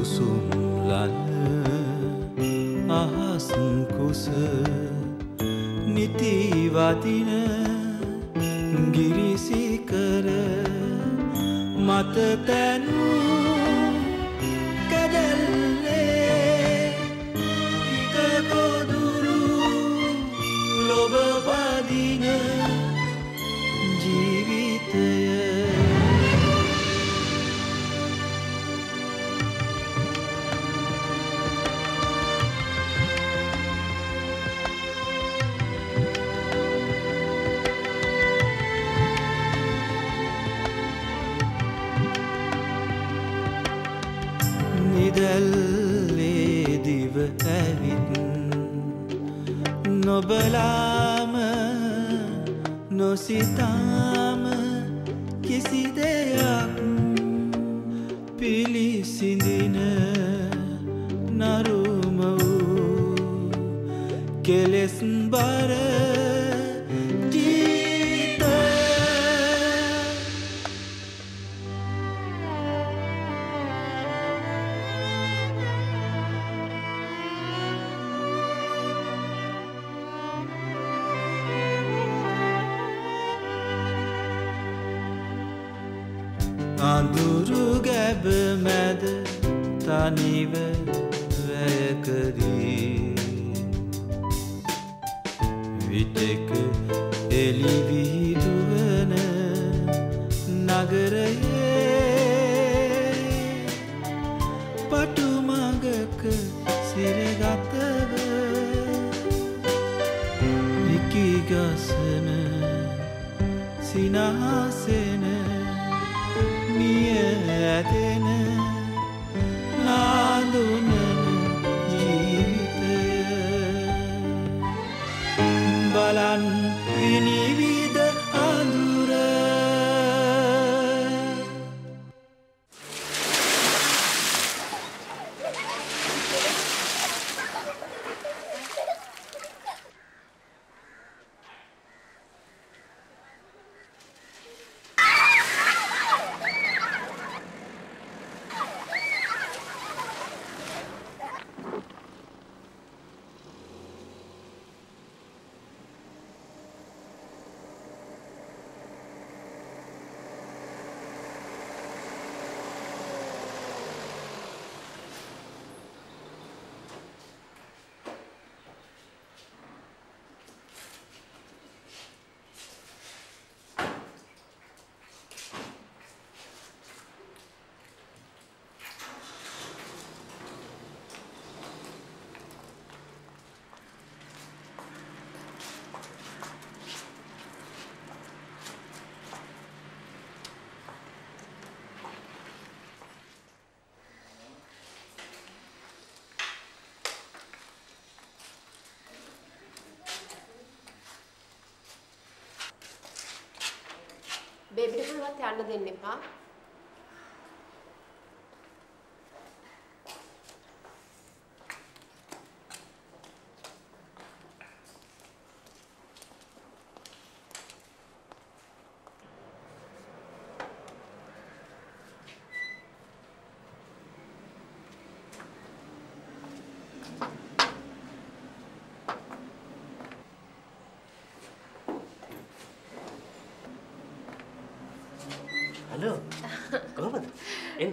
සුසුම්ලන අහස් කුස නිතිවදින ගිරිසිකර මත තැනූ කැදැල්ලේ හිත ගොදුරු ලොබ බදින ජීවිතය නිදල්ලේ දිව ඇවිත් නොබලාම නොසිතාම කිසි දෙයක් පිළිසිඳින නරුම වූ කෙලෙස් බර අඳුරු ගැබ මැද තනිව වැයකදී විටෙක එළි විහිදුවන නගරයේ පටුමගක සිරගතව විකිගසන සිනහසෙන මිය ඇදෙන නාඳුනන ජීවිතය බලන් විනිවිද අඳුර බේබිට පුළුවන් යන්න දෙන්න එපා. Halo, කොහොමද? එන්න.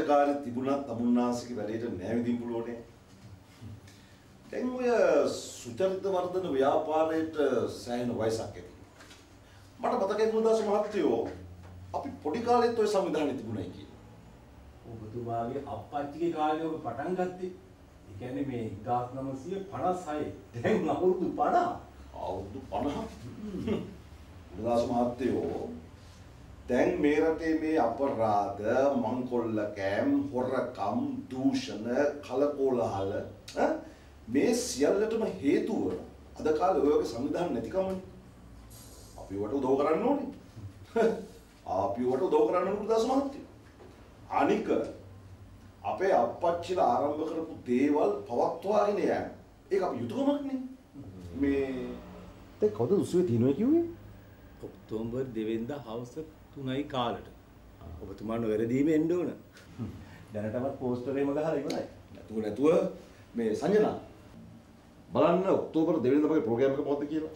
වැඩකාරී තිබුණත් තමුන්නාසික වැඩේට නෑ විදින් පුළුවනේ. දැන් ඔය සුචරිත වර්ධන ව්‍යාපාරයට සෑහෙන වයසක් ඇති. මට මතකයි මුදාස මහත්තයෝ අපි පොඩි කාලෙත් ඔය සංවිධානය තිබුණයි කියලා. ඔබතුමාගේ අප්පච්චිගේ කාලේ ඔබ පටන් ගත්තේ. ඒ කියන්නේ මේ 1956. දැන් අවුරුදු 50. අවුරුදු 50. මුදාස මහත්තයෝ දැන් මේ රටේ මේ අපරාධ, මංකොල්ලකෑම්, හොරකම්, දූෂණ, කලකෝලහල මේ සියල්ලටම හේතුව අද කාලේ ඔය වගේ සංවිධාන නැතිකමනේ. අපි වට උදව් කරන්න ඕනේ. අපි වට උදව් කරන්න ඕනේ දාස මහත්තයෝ. අනික අපේ අප්පච්චිලා ආරම්භ කරපු දේවල් පවත්වාගෙන යන්න. ඒක අපි යුතුයකමක් නේ. මේ දැන් කවුද උසුවේ තියනවා කිව්වේ? ඔක්තෝබර් 2 වෙනිදා හවස 3යි කාලට. ඔබතුමා නොවැරදීම එන්න ඕන. දැනටමත් පෝස්ටර් එකම ගහලා ඉවරයි. නැතුව මේ සංජනා බලන්න ඔක්තෝබර් 2 වෙනිදා මගේ ප්‍රෝග්‍රෑම් එක මොකද්ද කියලා.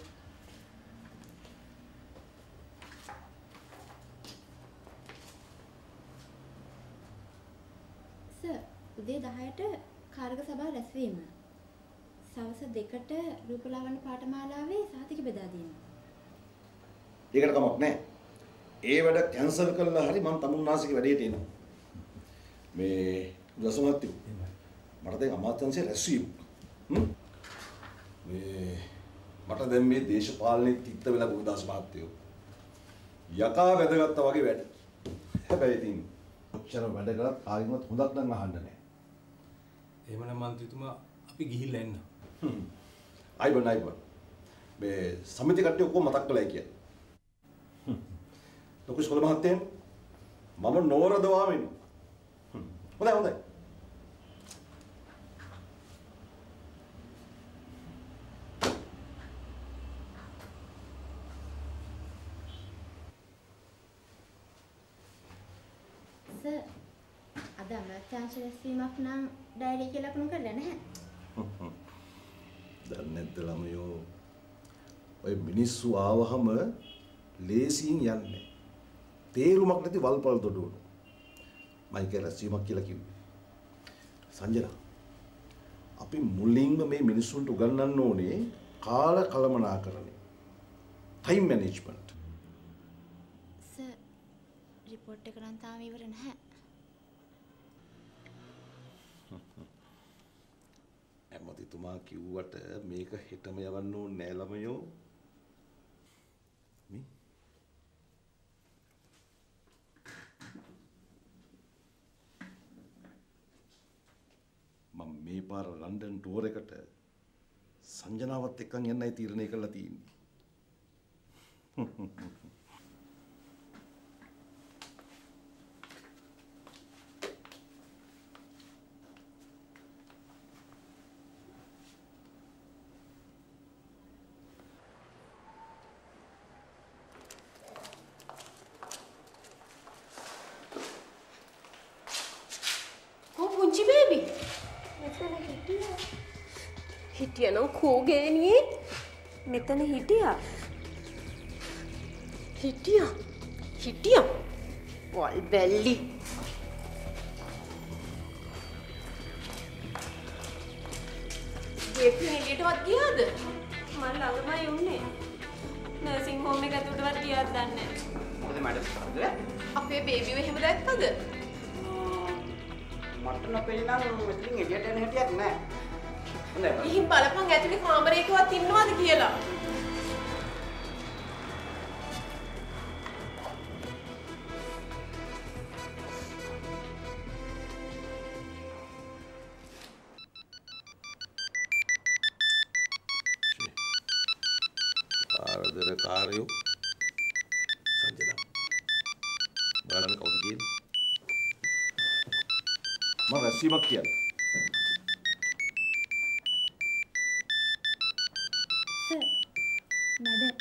සර් උදේ 10ට කාර්ක සභාව රැස්වීම. සවස් 2ට රූපලාවන්‍ය පාඨමාලාවේ සහතික බෙදා දීම. ඒකට කමක් නැහැ. ඒ වැඩ කැන්සල් කළා හරි මම තමුන්නාසික වැඩේට එනවා. මේ දසමත්තු මට දැන් අමාත්‍යංශයේ රැස්වීම. මේ මට දැන් මේ දේශපාලනේ තිත්ත වෙලා ගුණදාස මහත්තයෝ යකා වැදගත්තා වගේ වැඩ. හැබැයි ඉතින් ඔච්චර වැඩ කරත් කාගෙන්වත් හොඳක් නම් අහන්න නැහැ. එහෙමනම් මන්ත්‍රීතුමා අපි ගිහිල්ලා එන්න. අයිබන් මේ සමිති කට්ටිය ඔක්කොම මතක් කළයි කියන්නේ. ලොකු ඉස්කෝල මහත්තයන් මම නෝරදවාම ඉන්නවා. හොඳයි. සර් අද අමාත්‍යාංශ රැස්වීමක් නම් ඩයරි එක ලකුණු කරලා නැහැ. දැන් නැද්ද ළමයෝ ඔය මිනිස්සු ආවහම ලේසියෙන් යන්නේ. තේරුමක් නැති වල්පල් දොඩවලු. මම ඒක රැස්වීමක් කියලා කිව්වේ. සංජනා අපි මුලින්ම මේ මිනිස්සුන්ට උගන්වන්න ඕනේ කාල කළමනාකරණය. Time management. සර් රිපෝට් එක නම් තාම ඉවර නැහැ. ඇමතිතුමා කිව්වට මේක හෙටම යවන්න ඕනේ නෑ ළමයෝ. මේ මම මේ පාර ලන්ඩන් ටුවර් එකට සංජනාවත් එක්කන් යන්නයි තීරණය කරලා තියෙන්නේ. පුංචි බේබි හිටියනම් කෝගෑනියේ මෙතන හිටියා. හිටියා වල් බැල්ලි බේබි එළියටවත් ගියාද? මම ළඟමයි උන්නේ. නර්සිං හෝම් එක ඇතුළටවත් ගියාද දන්නේ නැහැ. මොකද මැඩම් කරද? අපේ බේබිව එහෙම දැක්කද? මට නොපෙන්නන මෙතනින් එළියට එන හැටියක් නැහැ. හොඳයි. ගිහින් බලපන් ඇතුලේ කාමරයකවත් ඉන්නවද කියලා. ආරදරකාරයෝ සංජනා බලන්න කවුද කියන්නේ? මම රැස්වීමක් කියන්නේ. සර් මැඩම්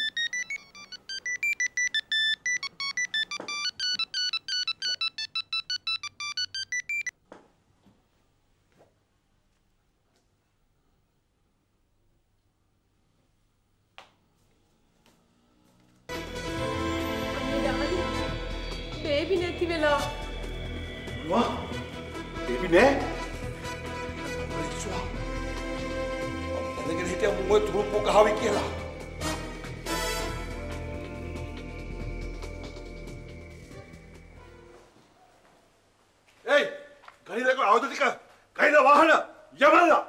බේබි නැති වෙලා වා බේබි නෑ. ඉස්සුවා. අතගෙන හිටියා මොකද තුරුප්පු ගහවි කියලා. ඒයි ගහිලක ආයුධ ටික ගහිල වාහන යවන්න.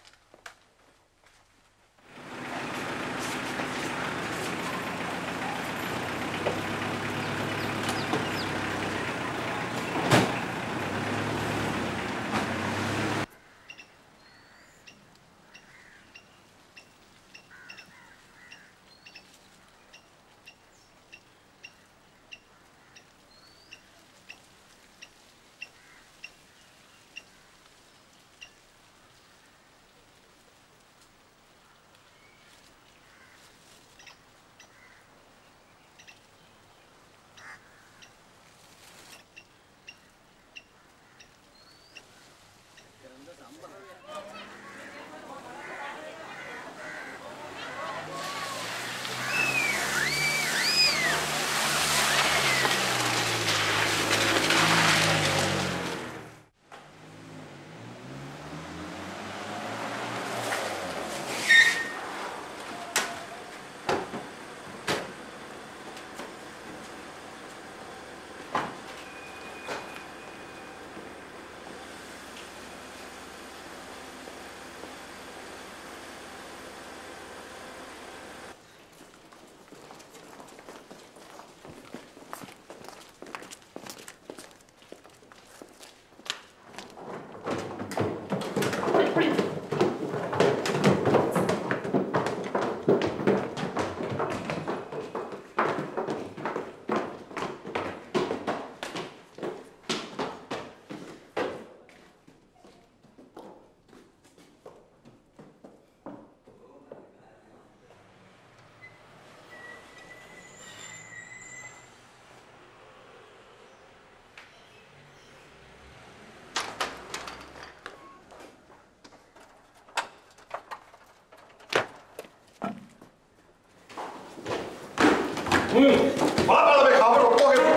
Bapak lebih kabar rokok gitu.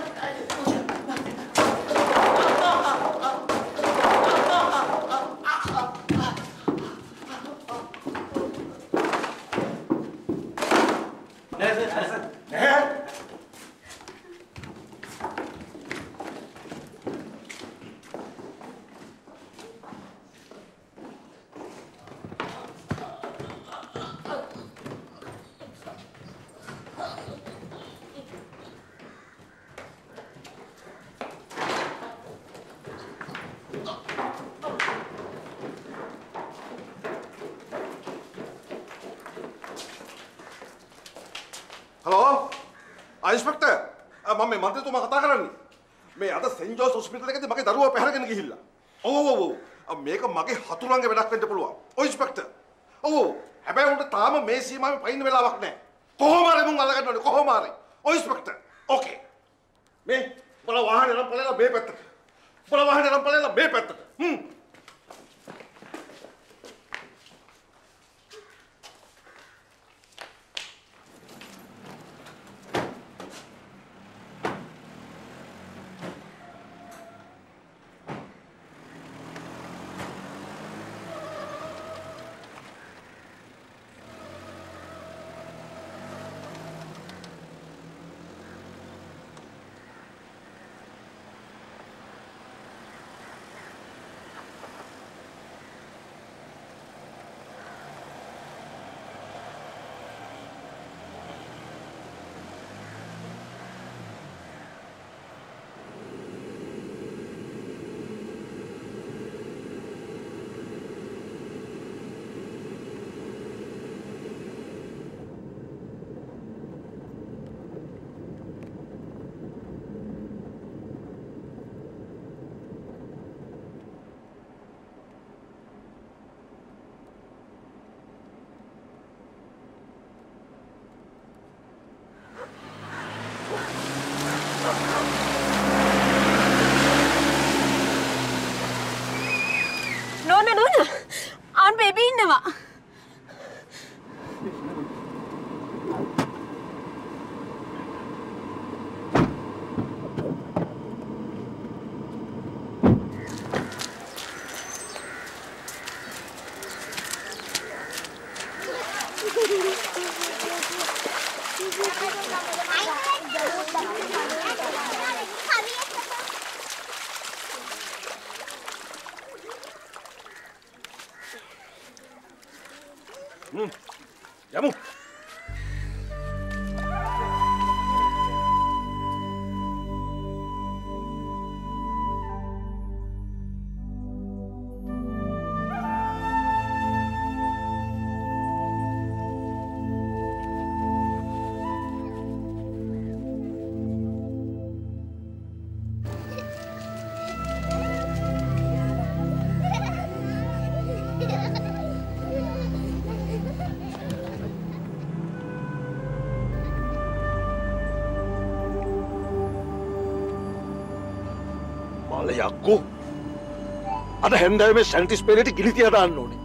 Halo, Inspektor. මම මේ මන්ත්‍රීතුමා කතා කරන්නේ. මේ අද සෙන්ට් ජෝස් හොස්පිටල් එකේදී මගේ දරුවා පැහැරගෙන ගිහිල්ලා. ඔව්. මේක මගේ හතුරුන්ගේ වැඩක් වෙන්න පුළුවන්. ඔව් ඉන්ස්පෙක්ටර්. ඔව්. හැබැයි උන්ට තාම මේ සීමාවේ පයින් වෙලාවක් නැහැ. කොහොම හරි මුන් අල්ලගන්න ඕනේ කොහොම හරි. ඔව් ඉන්ස්පෙක්ටර්. ඕකේ. මේ බල වාහනේ නම් පළලා මේ පැත්තට. බල වාහනේ නම් පළලා මේ පැත්තට. නෝනා ආන් බේබී ඉන්නවා. බල යක්කෝ. අද හැන්දෑවේ මේ සැන්ටිස් පෙරේට ගිනි තියා දාන්න ඕනේ.